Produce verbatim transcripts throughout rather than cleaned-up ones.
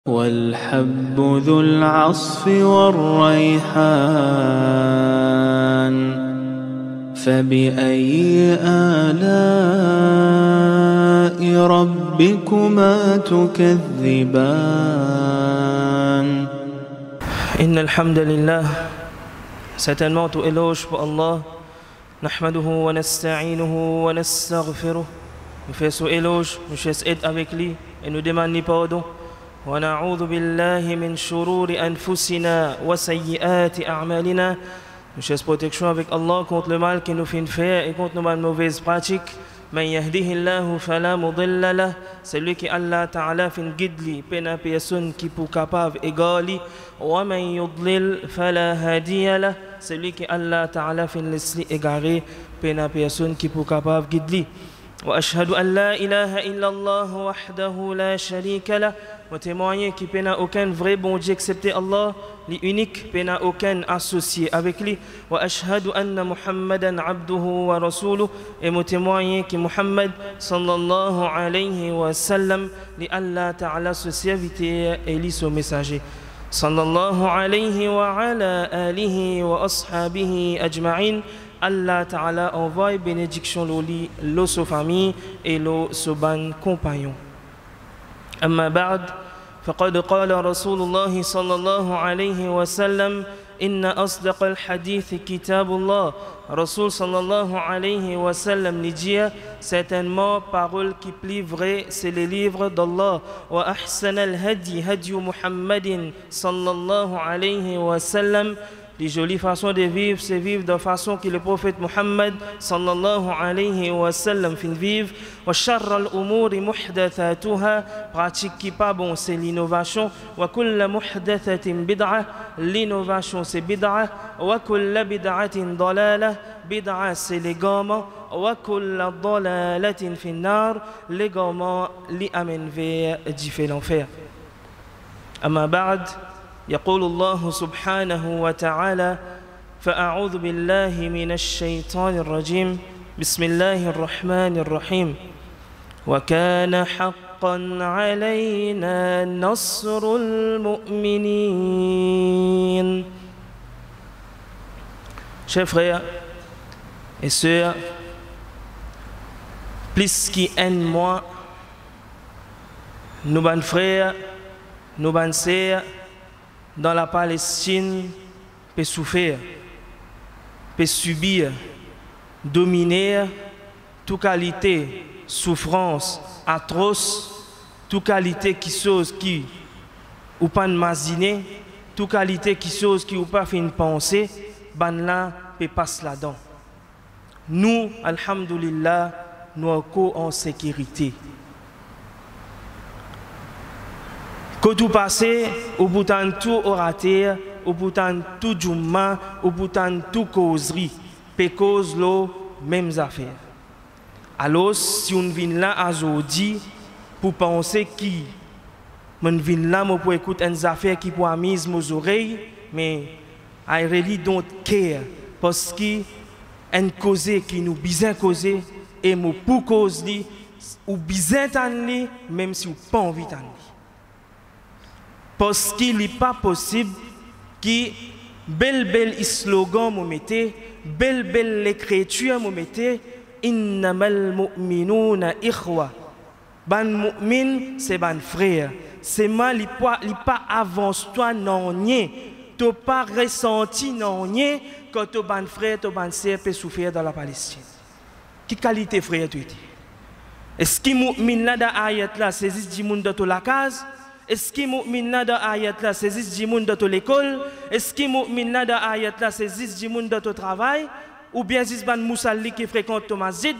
والحب ذو العصف والريحان فبأي آلاء ربكما تكذبان. إن الحمد لله certainement tout éloge pour Allah. Nahmaduhu wa nasta'inuhu wa nastaghfiruh. Nous faisons éloge, nous faisons aide avec lui et nous demandons pardon. Wa na'udhu billahi min shururi anfusina wa sayyiati a'malina. Nous faisons protection avec Allah contre le mal qui nous fait faire et contre nos mauvaises pratiques. Man yahdihillahu fala mudilla lah. Celui qui Allah Ta'ala fait guide li, pena personne qui pour capable égali. Wa man yudlil fala hadiya lah. Celui qui Allah Ta'ala fait laisser égaré, pena personne qui pour capable guide li. Wa ashhadu an la ilaha illallah wahdahu la sharika lah. Wa témoigner qui pena aucun vrai bon Dieu excepté Allah, l'unique, pena aucun associé avec lui. Wa ashhadu anna Muhammadan abduhu wa rasuluh. Et moi témoigner que Muhammad sallallahu alayhi wa sallam, li Allah Ta'ala ce serviteur et li son messager. Sallallahu alayhi wa ala alihi wa ashabihi ajma'in. Allah Ta'ala envoie bénédiction loli, lo sa famille et lo sa ban compagnon. أما بعد فقد قال رسول الله صلى الله عليه وسلم إن أصدق الحديث كتاب الله. Rasul sallallahu alayhi wa sallam nous dit certainement parole qui plus vraie c'est le livre d'Allah. Wa ahsan al-hadi hadi Muhammadin sallallahu alayhi wa sallam. Les jolies façons de vivre, c'est vivre de façon que le prophète Muhammad sallallahu alayhi wa sallam fait vivre. Wa sharra al-umuri muhdathatuha, pratique qui pas bon, c'est l'innovation. Wa kulla muhdathatin bid'ah, l'innovation c'est bid'ah. Wa kulla bid'atin dalalah, bid'ah c'est l'égarement. Wa kulla dalalatin fin nar, l'égarement li amène vers du l'enfer. Amma ba'd. يقول الله سبحانه وتعالى فأعوذ بالله من الشيطان الرجيم بسم الله الرحمن الرحيم وكان حقا علينا نصر المؤمنين. Chers frères et sœurs, plus qui aiment moi, nos bons frères, nos bonnes sœurs dans la Palestine peut souffrir, peut subir, dominer toute qualité, souffrance atroce, toute qualité qui chose qui ou pas imaginer, toute qualité qui chose qui ou pas fait une pensée, ban là peut passer là-dedans. Nous, alhamdulillah, nous sommes en sécurité. Quand tout passé, au bout de tout orateur, au bout de tout jumma, au bout de tout causerie, peut cause les mêmes affaires. Alors, si on vient là aujourd'hui pour penser qui, on vient là pour écouter des affaires qui pour mise mes oreilles, mais I really don't care parce que une cause qui nous besoin causer et nous pour cause li ou besoin d'en même si on pas envie d'en. Parce qu'il n'est pas possible que bel bel slogan me mette, bel bel l'écriture me mette, innamal mu'minuna ikhwa. Ban mu'min c'est ban frère. C'est mal il pas il pas avance toi non nie. Tu pas ressenti non nie quand ton ban frère ton ban sœur peut souffrir dans la Palestine. Quelle qualité frère tu es? Est-ce que mu'min là dans ayat là saisit du monde de la case? Est-ce que mu'min dans ayat là saisit du monde de l'école? Est-ce que mu'min dans ayat là saisit du monde de ton travail? Ou bien c'est ban musalli qui fréquente ton masjid?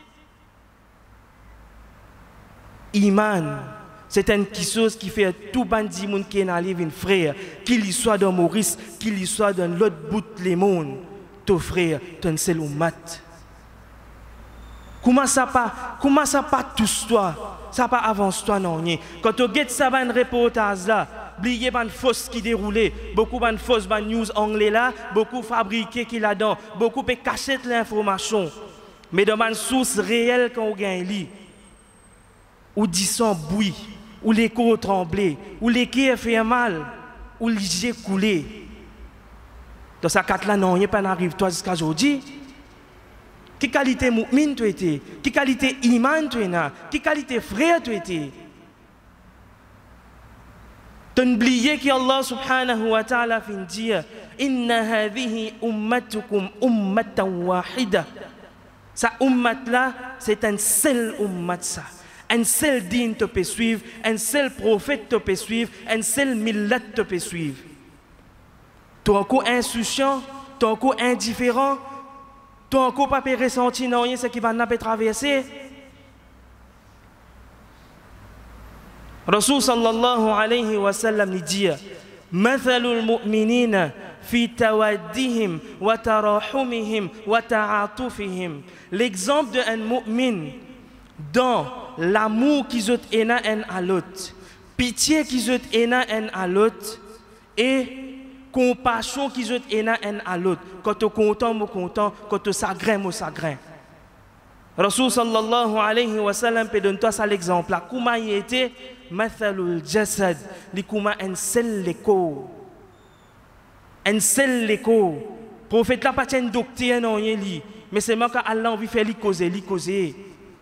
Iman, c'est une chose qui fait tout bandit monde qui est dans une frère, qu'il y soit dans Maurice, qu'il y soit dans l'autre bout du monde, ton frère, ton seul mat. Comment ça pas, comment ça pas tous toi? Ça pas avance toi non nie. Quand tu regardes ça ban reportage là, oubliez ban fausse qui déroulait, beaucoup ban fausse ban news anglais là, beaucoup fabriqué qui là-dedans, beaucoup peut cacher l'information. Mais dans ban source réelle quand on gagne li, ou dit son bruit, où l'écho tremblé, où l'équerre fait mal, où l'I coulé. Dans sa carte là, non, il n'y a pas n'arrive toi jusqu'à aujourd'hui. Quelle qualité mu'min tu étais? Quelle qualité iman tu es? Quelle qualité frère tu étais? T'oublies que Allah subhanahu wa ta'ala fin dire inna hadhihi ummatukum ummatan wahida. Sa ummat là, c'est un seul ummat ça. Un seul digne te peut suivre, un seul prophète te peut suivre, un seul millat te peut suivre. Tu es encore insouciant, tu es encore indifférent, tu n'as encore pas ressenti non rien ce qui va nous traverser. Rasul sallallahu alayhi wa sallam dit مثل المؤمنين في تودهم وتراحمهم وتعاطفهم. L'exemple d'un mu'min dans l'amour qu'ils ont un à l'autre, pitié qu'ils ont un à l'autre et compassion qu'ils ont un à l'autre. Quand tu es content, tu es content. Quand tu es chagrin, tu es chagrin. Rasul sallallahu alayhi wa sallam peut donner toi ça l'exemple. Comment il était mathalul jasad, li comment un seul l'écho. Un seul l'écho. Prophète là pas un docteur non li, mais c'est moi que Allah envie faire li causer, li causer.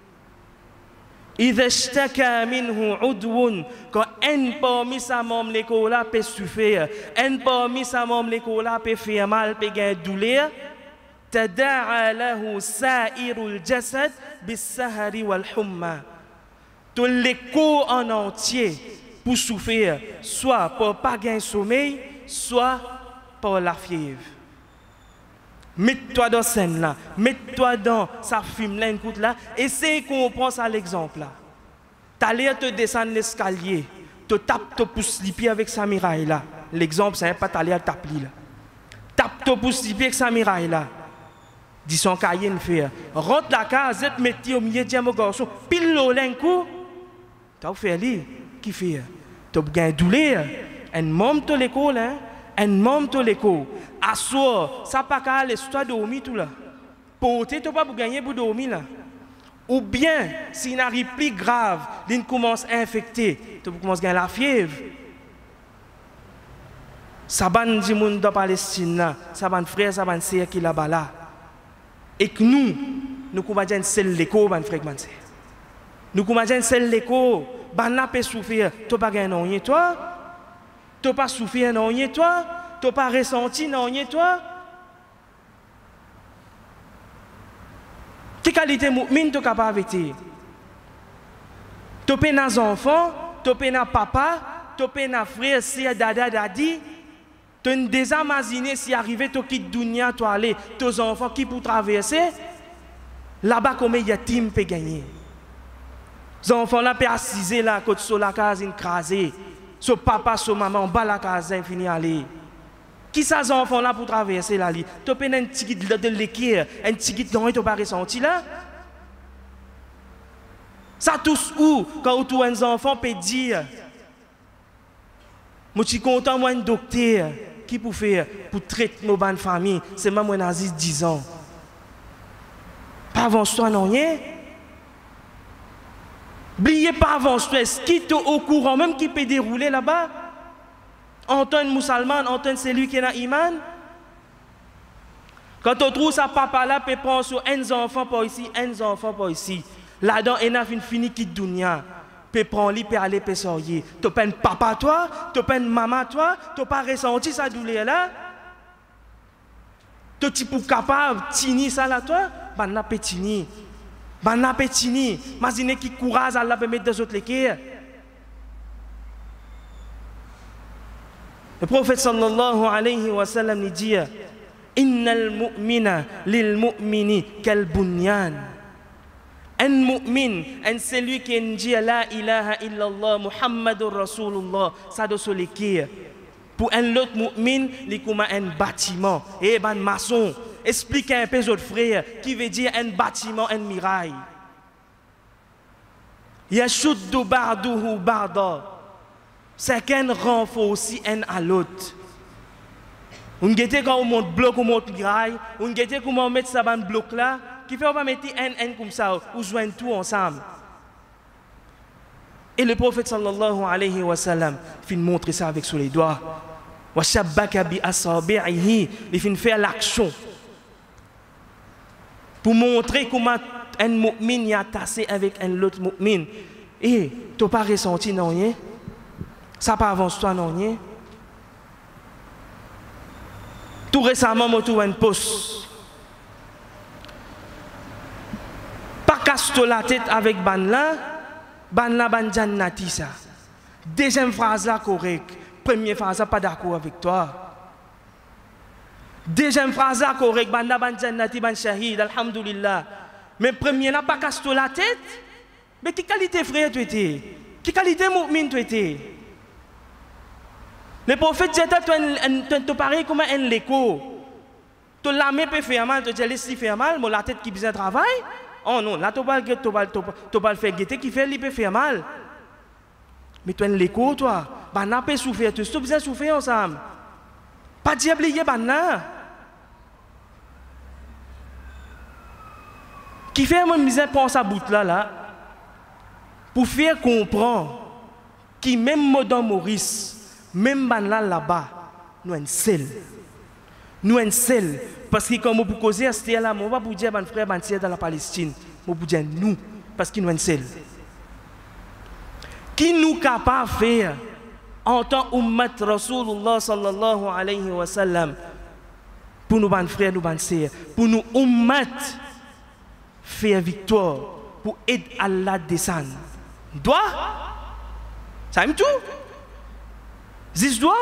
إذا اشتكى منه عضو quand un parmi sa membre l'écho là peut souffrir, un parmi sa membre l'écho là peut faire mal, peut gagner douleur. تداعى له سائر الجسد بالسهر والحمى. Tout l'écho en entier pour souffrir, soit pour pas gagner sommeil, soit pour la fièvre. Mets-toi dans scène là, mets-toi dans sa fume là, écoute là, essaye qu'on prend ça l'exemple là. T'allais te descendre l'escalier, te tape, te pousse les pieds avec sa miraille là. L'exemple c'est pas t'aller à taper là. Tape, te pousse les pieds avec sa miraille là. Dis son cahier ne fait. Rentre la case, et mettez au milieu de mon garçon, pile l'un coup. T'as fait lui, qui fait? T'as gagné douleur. Un membre de l'école, hein? Un membre de l'école. À soir, ça pas qu'à l'histoire de dormir tout là. Porter, t'as pas pour gagner pour dormir là. Ou bien, s'il n'arrive plus grave, il commence à infecter, tu commences à gagner la fièvre. Ça va nous dire monde de Palestine là, ça va frère, ça va sœur qui là-bas là. Et que nous, nous commençons à seul l'écho, ban frère, ban sœur. Nous commençons à seul l'écho, ban n'a pas souffrir, tu pas gagner non rien toi. Tu pas souffrir non rien toi, tu pas ressenti non rien toi. Quelle qualité mu'min tu capable avec toi? Tu peux nos enfants, tu peux nos papa, tu peux nos frères, sœurs, dada, dadi. Tu as déjà imaginé si arrivé tu quittes dunya, tu aller, tes enfants qui pour traverser, là-bas comme il y a team peut gagner. Les enfants là peuvent assiser là côté sur la case écrasée, sur papa, sur maman, bas la case infini aller. Qui ça les enfants là pour traverser la ligne? Tu peux un petit guide de l'équerre, un petit guide dont tu pas ressenti là. Ça tous où quand tu un enfant peut dire, moi je suis content moi un docteur. Qui pour faire pour traiter nos bonnes familles, c'est même un Aziz dix ans. Pas avant toi non rien. N'oubliez pas avant toi, est-ce qui est au courant même qui peut dérouler là-bas? Antoine musulman, Antoine c'est lui qui est dans l'iman. Quand on trouve sa papa là, peut prendre sur un enfant pour ici, un enfant pour ici. Là-dedans, il a fini qui dunya. Tu prends lui pour aller pour sortir. Tu n'as pas un papa toi, tu n'as pas une maman toi, tu n'as pas ressenti sa douleur là. Tu es pour capable de tenir ça là toi, ben n'a pas tenir. Ben n'a pas tenir. Imaginez qui courage Allah peut mettre dans autres l'équerre. Le prophète sallallahu alayhi wa sallam dit Innal mu'mina lil mu'mini kal bunyan. Un mu'min, un celui qui dit la ilaha illallah Muhammadur Rasulullah, ça doit se l'écrire. Pour un autre mu'min, il est comme un bâtiment, et un maçon. Expliquez un peu aux autres frères, qui veut dire un bâtiment, un mirail. Yashuddu ba'duhu ba'da. Chacun renforce un à l'autre. On guette quand on monte bloc, on monte mirail, on guette comment on met ça dans bloc là. Qui fait on va mettre un un comme ça, ou joindre tout ensemble. Et le prophète sallallahu alayhi wa sallam fin montrer ça avec sous les doigts. Wa shabbaka bi asabi'ihi, il fin faire l'action pour montrer comment un mu'min y a tassé avec un autre mu'min. Et tu n'as pas ressenti non rien? Ça pas avance toi non rien? Tout récemment, je trouve un post. Pas casse la tête avec ban là, ban là ban jannati ça. Deuxième phrase là correcte. Première phrase là pas d'accord avec toi. Deuxième phrase là correcte. Ban là ban jannati ban shahid, alhamdulillah. Mais première là pas casse la tête. Mais quelle qualité frère tu étais? Quelle qualité mu'min tu étais? Le prophète dit tu pareil comme un léco. Tu la main peut faire mal, tu dis laisse faire mal, mais la tête qui besoin travail. Oh non, là tu vas tu vas faire guetter qui fait il peut faire mal. Mais tu es un léco toi, bah n'a pas souffrir, tu besoin souffrir ensemble. Pas diablier banna. Qui fait mon misère pense à bout là là pour faire comprendre qui même Madame Maurice même ban là là-bas, nous sommes seuls. Nous sommes seuls. Parce que comme vous causer, c'était là, on va vous dire, mon frère, mon sœur dans la Palestine. On va vous dire nous, parce que nous sommes seuls. Qui nous capable de faire en tant qu'ummat Rasulullah sallallahu alayhi wa sallam pour nous, mon frère, nous, mon sœur, pour nous, ummat, faire victoire, pour aider Allah à descendre. Doit? Ça aime tout? Zis doit?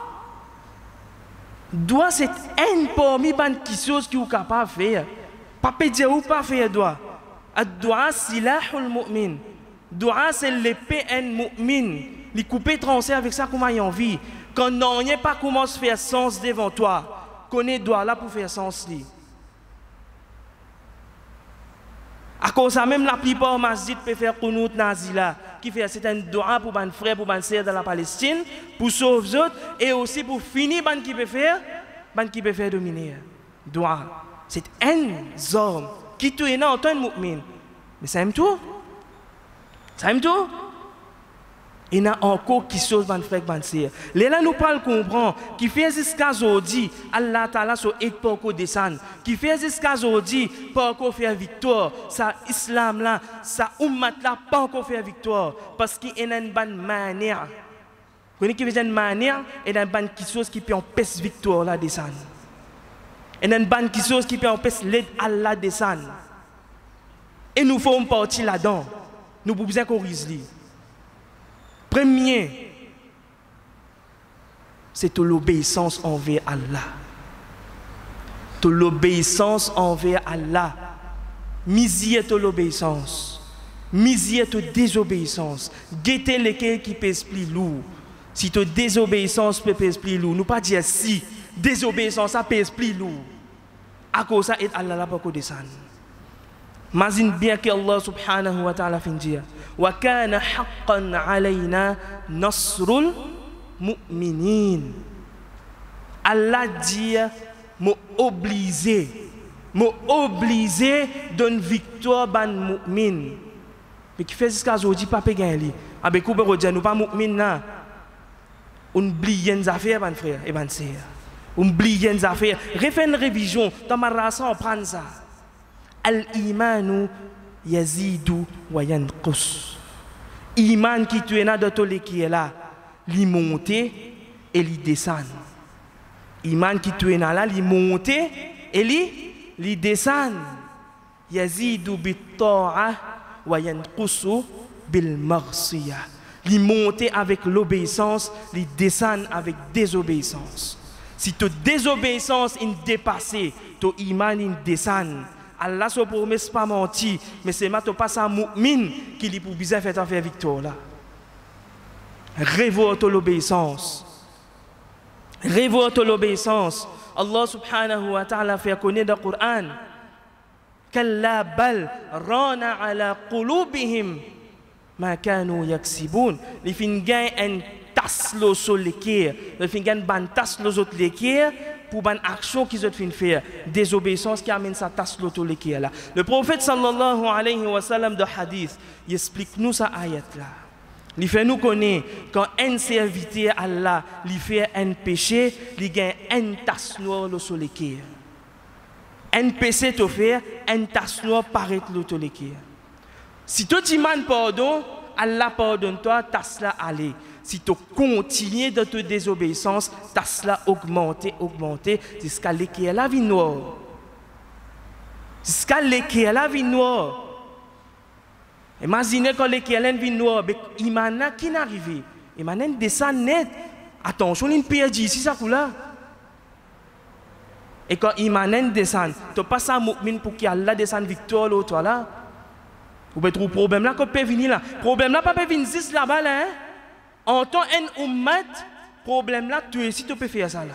Doit c'est un parmi les choses qui sont capables de faire. Pas dire ou pas faire doit. Doit silahul mu'min. Doit c'est l'épée un mu'min. Les couper trancher avec ça comme il a envie. Quand on n'y pas commence à faire sens devant toi, connais doit là pour faire sens li. À cause ça même la plupart masjid peut faire kunut nazila qui fait c'est un doa pour ban frère pour ban sœur dans la Palestine pour sauver les autres et aussi pour finir ban qui peut faire ban qui peut faire dominer doa c'est un homme qui tu es en tant que mu'min mais ça aime tout ça aime tout il y a encore qui chose ban frère ban sœur là nous parle comprend qui fait jusqu'à aujourd'hui Allah Ta'ala so et pour qu'on descende qui fait jusqu'à aujourd'hui pour qu'on faire victoire ça islam là ça ummat là pas encore faire victoire parce qu'il y a une bonne manière vous connaissez qui veut dire une manière et une bonne chose qui peut empêcher victoire là descendre et une bonne chose qui peut empêcher l'aide Allah descendre et nous faisons partie là-dedans nous pouvons besoin qu'on risque. Premier, c'est l'obéissance envers Allah. L'obéissance envers Allah. Misier de l'obéissance. Misier de désobéissance. Guettez lesquels qui pèsent plus lourd. Si tu désobéissance peut pèser plus lourd, nous pas dire si désobéissance ça pèse plus lourd. À cause ça, et Allah là pour descendre. Imagine bien que Allah subhanahu wa ta'ala fin dire wa kana haqqan alayna nasrul mu'minin. Allah dit mo obligé mo obligé donne victoire ban mu'min. Mais qui fait jusqu'à aujourd'hui pas gagner. Avec couper redire nous pas mu'min là. On oublie les affaires ban frère et ban sœur. On oublie les affaires. Refais une révision dans ma race on prend ça. Al-imanu yazidu wa yanqus. Iman qui tu es là de tous les qui est là, li monte et li descend. Iman qui tu es là, li monte et li li descend. Yazidu bit ta'a wa yanqusu bil maghsiyah. Li monte avec l'obéissance, li descend avec désobéissance. Si ta désobéissance est dépassée, ton iman est descend. Allah se promet pas menti, mais c'est maintenant pas ça mu'min qui lui pour bien faire faire victoire là. Révolte l'obéissance. Révolte l'obéissance. Allah subhanahu wa ta'ala fait connaître dans le Coran. Kalla bal rana ala qulubihim ma kanu yaksibun. Les fin gain un tas lo sur les cœurs, les fin gain ban tas lo autres les cœurs. Pour une action qu'ils ont fait faire, désobéissance qui amène sa tasse l'auto qui est là. Le prophète sallallahu alayhi wa sallam de hadith, il explique nous sa ayat là. Il fait nous connaître quand un serviteur Allah, il fait un péché, il gagne un tasse noire le soleil. Un péché te fait, un tasse noire paraît le soleil. Si tu demandes pardon, Allah pardonne toi, tasse là aller. Si tu continues dans ta désobéissance, tasse là augmenter, augmenter, jusqu'à l'équerre la vie noire. Jusqu'à l'équerre la vie noire. Imaginez quand l'équerre la vie noire, il m'a qui n'arrive. Il m'a descend net. Attention, il perd ici, ça là. Et quand il m'a descend, tu passes ça pour qu'Allah descende victoire l'autre là. Vous pouvez trouver problème là, quand peut venir là. Problème là, pas peut venir juste là-bas là. Hein? En tant qu'un ummat, problème là, tu es si tu peux faire ça là.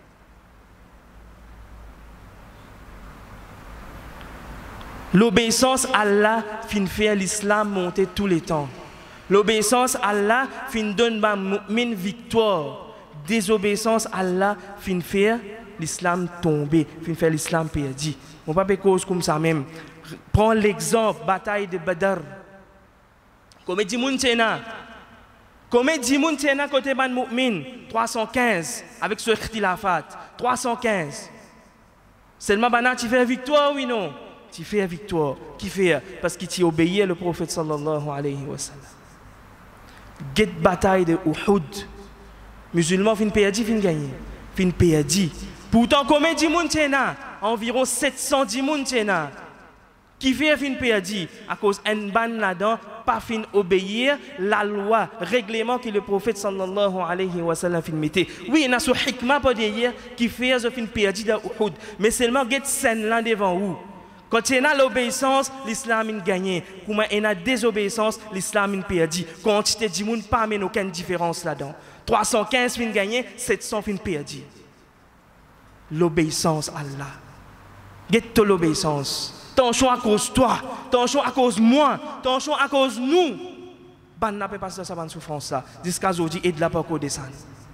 L'obéissance à Allah fin faire l'islam monter tous les temps. L'obéissance à Allah fin donne une victoire. Désobéissance à Allah fin faire l'islam tomber, fin faire l'islam perdu. On ne peut pas cause comme ça même. Prends l'exemple, bataille de Badr. Comme dit Mountena, comme dit Mountena côté ban mu'min, trois cent quinze, avec ce khtilafat, trois cent quinze. Seulement, bana, tu fais victoire, oui, non? Tu fais victoire. Qui fait? Parce que tu obéis le prophète sallallahu alayhi wa sallam. Get bataille de Uhud. Musulmans fin perdu, fin gagné. Fin perdu. Pourtant, comme dit Mountena, environ sept cent dix Mountena. Qui fait fin perdu à cause d'un ban là-dedans, pas fin obéir la loi, règlement que le prophète sallallahu alayhi wa sallam fin mettait. Oui, il y a ce hikmah pas derrière qui fait ce fin perdu dans Uhud, mais seulement get scène là devant vous. Quand il y a l'obéissance, l'islam a gagné. Quand il y a la désobéissance, l'islam a perdu. Quantité de monde pas mais aucune différence là-dedans. trois cent quinze fin gagné, sept cents fin perdu. L'obéissance à Allah. Get l'obéissance. Tension à cause de toi, tension à cause de moi, tension à cause de nous. Ban n'a pas passé ça, souffrance là. Jusqu'à aujourd'hui, aide la pas qu'on descende.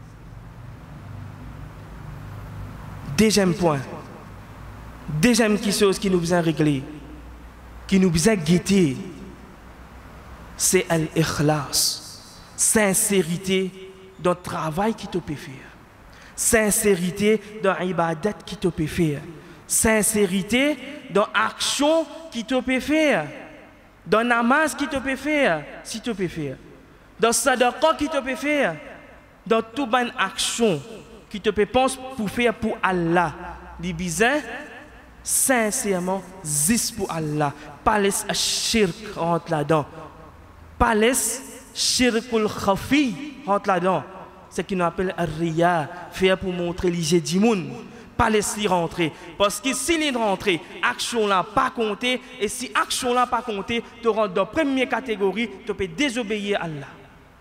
Deuxième point. Deuxième chose qui nous besoin régler, qui nous besoin guetter, c'est l'ikhlas. Sincérité dans le travail qui te peut faire. Sincérité dans l'ibadat qui te peut faire. Sincérité dans l'action qui te peut faire, dans namaz qui te peut faire, si tu peux faire, dans sadaqa qui te peut faire, dans toute bonne action qui te peut penser pour faire pour Allah. Les besoins, sincèrement, juste pour Allah. Pas laisse shirk rentre là-dedans. Pas laisse shirkul khafi rentre là-dedans. C'est ce qu'on appelle riya, faire pour montrer les du monde. Pas laisser rentrer. Parce que si il rentre, action là pas compté. Et si action là pas compté, tu rentres dans la première catégorie, tu peux désobéir à Allah.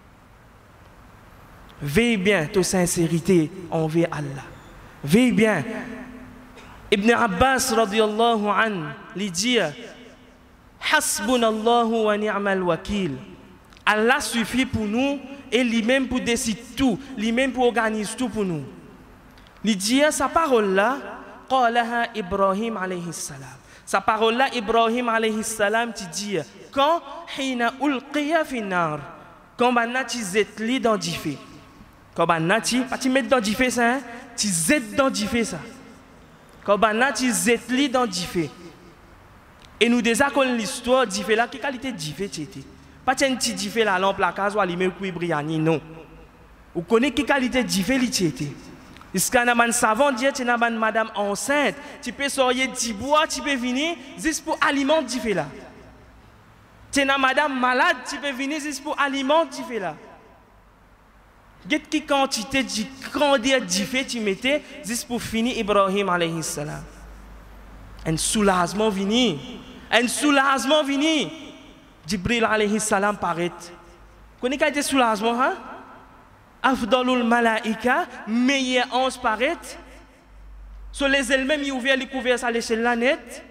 Veille bien ta sincérité envers Allah. Veille bien. Ibn Abbas radiyallahu anhu lui dit Hasbunallahu wa ni'mal wakil. Allah suffit pour nous et lui-même pour décider tout, lui-même pour organiser tout pour nous. Il dit sa parole là, qalaha Ibrahim alayhi salam. Sa parole là, Ibrahim alayhi salam, tu dis quand hina ulqiya fi nar, quand banna tu zetli dans du feu. Quand banna tu pas tu mettre dans du feu ça, tu zet dans du feu ça. Quand banna tu zetli dans du feu. Et nous déjà connaissons l'histoire du feu là, quelle qualité du feu c'était. Pas un petit du feu la lampe la case ou allumer ou briani non. Vous connaissez quelle qualité du feu c'était. Est-ce qu'un man savant dit tu n'as pas madame enceinte, tu peux sortir du bois, tu peux venir juste pour alimenter du fait là. Tu n'as madame malade, tu peux venir juste pour alimenter du fait là. Quelle quantité de grandeur du fait tu mettais juste pour finir Ibrahim alayhi salam. Un soulagement vini, un soulagement vini. Jibril alayhi salam paraît. Connais quel était soulagement hein? Afdalul malaika, meilleur ange paraît. Sur les elles-mêmes, ils ouvrent les couverts à l'échelle la net.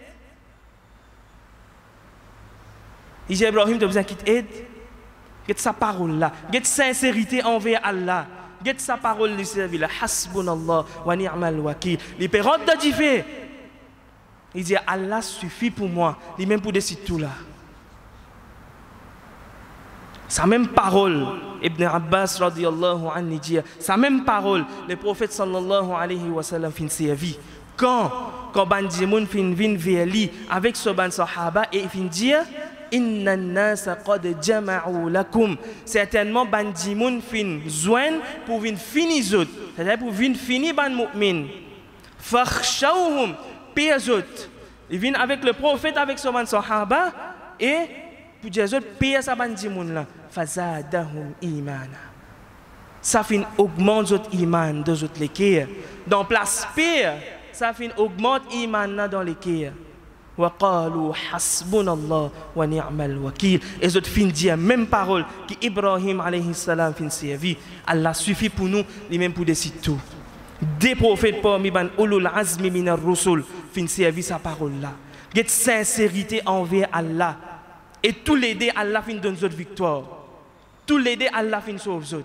Il dit Ibrahim, tu as besoin qu'il t'aide. Get sa parole là. Get sincérité envers Allah. Get sa parole lui servir là. Hasbunallah wa ni'mal wakil. Les parents de Dieu. Il dit Allah suffit pour moi. Lui-même pour décider tout là. Sa même parole, Ibn Abbas radiyallahu anhu dit, sa même parole, le prophète sallallahu alayhi wa sallam fin servi. Quand, quand Bandimoun fin vin vers lui avec ce ban sahaba et fin dire, Inna nasa qad jama'u lakum. Certainement, Bandimoun fin joindre pour vin fini zot. C'est-à-dire pour vin fini ban mu'min. Fakhshawhum, pire zot. Il vient avec le prophète, avec ce ban sahaba et pour dire zot, pire sa Bandimoun là. Fazadahum imana. Ça fin augmente zot iman de zot l'équerre. Dans place pire, ça fin augmente iman dans l'équerre. Wa qalu hasbunallah wa ni'mal wakil. Et zot fin dire même parole qui Ibrahim alayhi salam fin servi. Allah suffit pour nous, lui même pour décider tout. Des prophètes parmi ban ulul azmi minar rusul fin servi sa parole là. Get sincérité envers Allah. Et tous les deux Allah fin donne zot victoire. Tous les deux Allah fin sauve zot.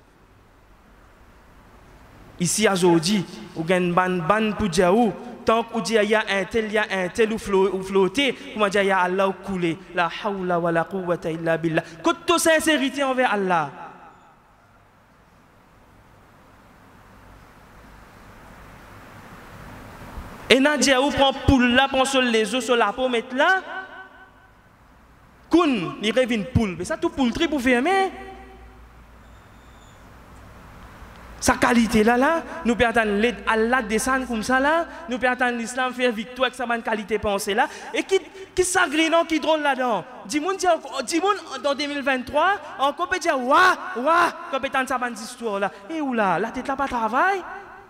Ici à Jodi, ou gen ban ban pour Djaou, tant qu'on dit il y a un tel, il y a un tel ou flotter, comment dire il y a Allah ou couler, la hawla wa la quwwata illa billah. Côte toute sincérité envers Allah. Et Nadia ou prend poule là, prend sur les os sur la peau, mettre là. Koun, il revient une poule. Mais ça tout poultry pour fermer. Sa qualité là, là, nous perdons l'aide Allah descendre comme ça là, nous perdons l'islam faire victoire avec sa bonne qualité pensée là, et qui qui s'agrénant, qui drôle là-dedans. Dis-moi dans deux mille vingt-trois, encore peut dire ouah, ouah, compétent sa bonne histoire là. Et où là, la tête là pas travail.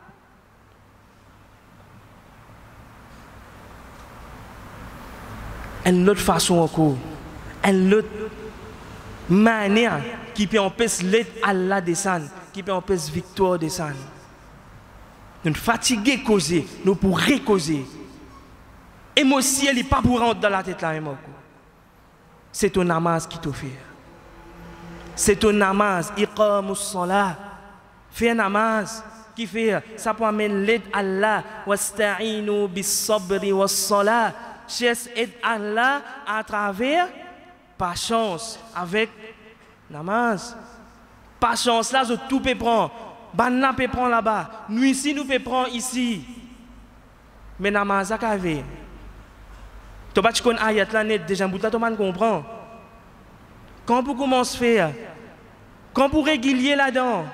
Une autre façon encore, une autre manière qui peut empêcher l'aide Allah descendre. Qui peut empêcher victoire de ça. Nous fatigués causer, nous pour récauser. Émotion, elle n'est pas pour rentrer dans la tête là même. C'est ton namaz qui te fait. C'est ton namaz, iqamus salat. Fais un namaz qui fait, ça peut amener l'aide à Allah. Wasta'inu bis sabri was salat. Cherche aide Allah à travers patience avec namaz. Patience là, je tout peut prendre. Banna peut prendre là-bas. Nous ici, nous peut prendre ici. Mais namaz a kavé. Tu pas tu connais ayat là net déjà bout là tu man comprend. Quand pour commencer faire, quand pour régulier là-dedans.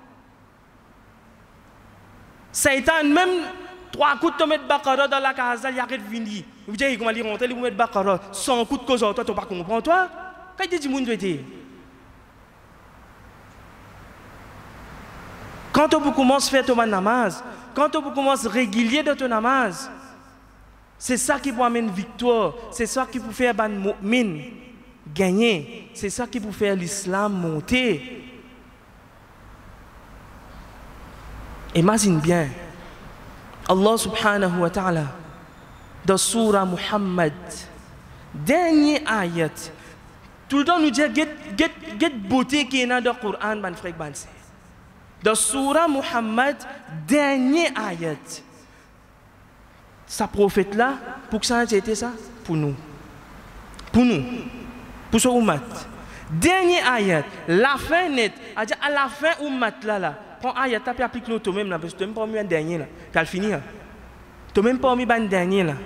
Satan même trois coups de mettre Bakara dans la case, il arrête de venir. Vous dites comment il rentre, il vous mettre Bakara cent coups de cause toi tu pas comprendre toi. Quand tu dis moun tu étais. Quand tu commences à faire ton namaz, quand tu commences à régulier de ton namaz, c'est ça qui peut amener une victoire, c'est ça qui peut faire ban mu'min gagner, c'est ça qui peut faire l'islam monter. Imagine bien, Allah subhanahu wa ta'ala, dans Surah Muhammad, dernier ayat, tout le temps nous dit, get, get, get beauté qui est dans le Coran, ban frère ban c'est. Dans Surah Muhammad, dernier ayat. Sa prophète là, pour que ça ait été ça, pour nous. Pour nous. Pour ce ummat. Dernier ayat. La fin net. À la fin ummat là là. Prends ayat, puis applique-le toi-même là, parce que tu n'as même pas mis un dernier là. Tu as fini. Tu n'as même pas mis un dernier là.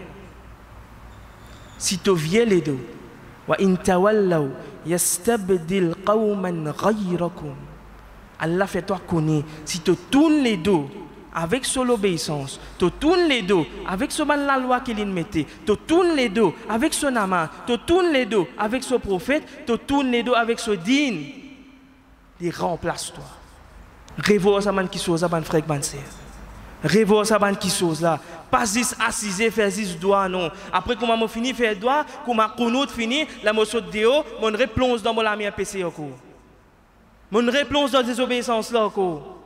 Si tu viens les deux, wa in tawallaw yastabdil qawman ghayrakum. Allah fait toi connaître. Si tu tournes les dos avec son obéissance, tu tournes les dos avec ce ban la loi qu'il mettait, tu tournes les dos avec son namaz, tu tournes les dos avec son prophète, tu tournes les dos avec son din, il remplace-toi. Révois ça man qui chose ça ban frère ban sœur. Révois ça ban qui chose là. Pas dix assisé faire dix doigts non. Après comment moi fini faire doigt, comment connaître fini, la mo saute dehors, mon replonge dans mon lami P C encore. Mon réponse dans la désobéissance là encore.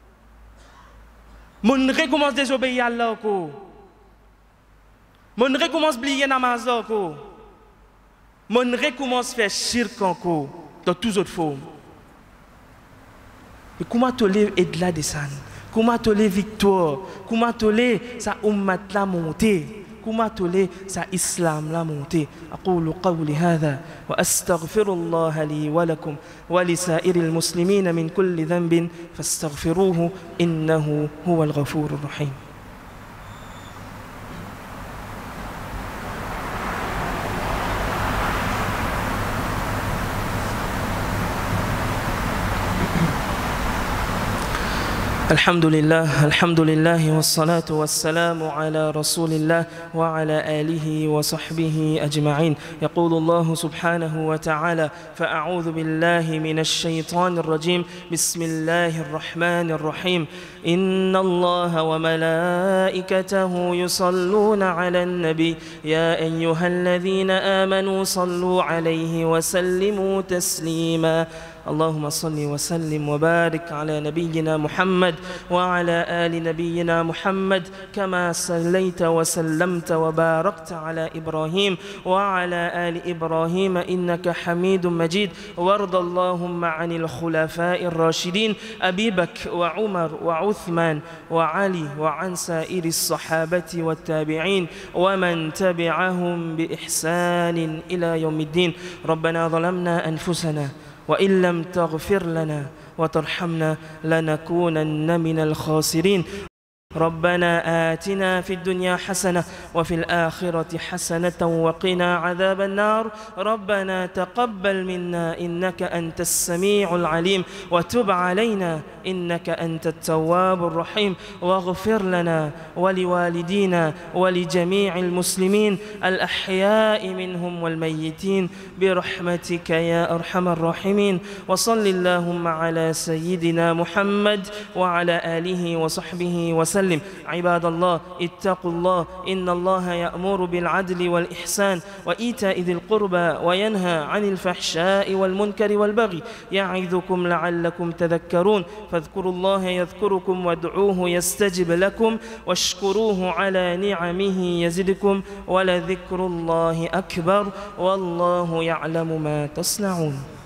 Mon recommence à désobéir là encore. Mon recommence à oublier namaz là encore. Mon recommence à faire shirk encore dans toutes autres formes. Et comment tolérer aide là descendre? Comment tolérer victoire? Comment tolérer sa ummat là monter? comment tolé sa islam la montée. أقول قولي هذا وأستغفر الله لي ولكم ولسائر المسلمين من كل ذنب فاستغفروه إنه هو الغفور الرحيم. الحمد لله الحمد لله والصلاة والسلام على رسول الله وعلى آله وصحبه أجمعين. يقول الله سبحانه وتعالى: فأعوذ بالله من الشيطان الرجيم بسم الله الرحمن الرحيم إن الله وملائكته يصلون على النبي يا أيها الذين آمنوا صلوا عليه وسلموا تسليما. اللهم صل وسلم وبارك على نبينا محمد وعلى آل نبينا محمد كما صليت وسلمت وباركت على إبراهيم وعلى آل إبراهيم إنك حميد مجيد. وارض اللهم عن الخلفاء الراشدين أبي بكر وعمر وعثمان وعلي وعن سائر الصحابة والتابعين ومن تبعهم بإحسان إلى يوم الدين. ربنا ظلمنا أنفسنا وإن لم تغفر لنا وترحمنا لنكونن من الخاسرين. ربنا آتنا في الدنيا حسنة وفي الآخرة حسنة وقنا عذاب النار. ربنا تقبل منا إنك أنت السميع العليم وتب علينا إنك أنت التواب الرحيم. واغفر لنا ولوالدينا ولجميع المسلمين الأحياء منهم والميتين برحمتك يا أرحم الراحمين. وصل اللهم على سيدنا محمد وعلى آله وصحبه وسلم. عباد الله اتقوا الله إن الله يأمر بالعدل والإحسان وإيتاء ذي القربى وينهى عن الفحشاء والمنكر والبغي يعظكم لعلكم تذكرون. فاذكروا الله يذكركم وادعوه يستجب لكم واشكروه على نعمه يزدكم ولذكر الله أكبر والله يعلم ما تصنعون.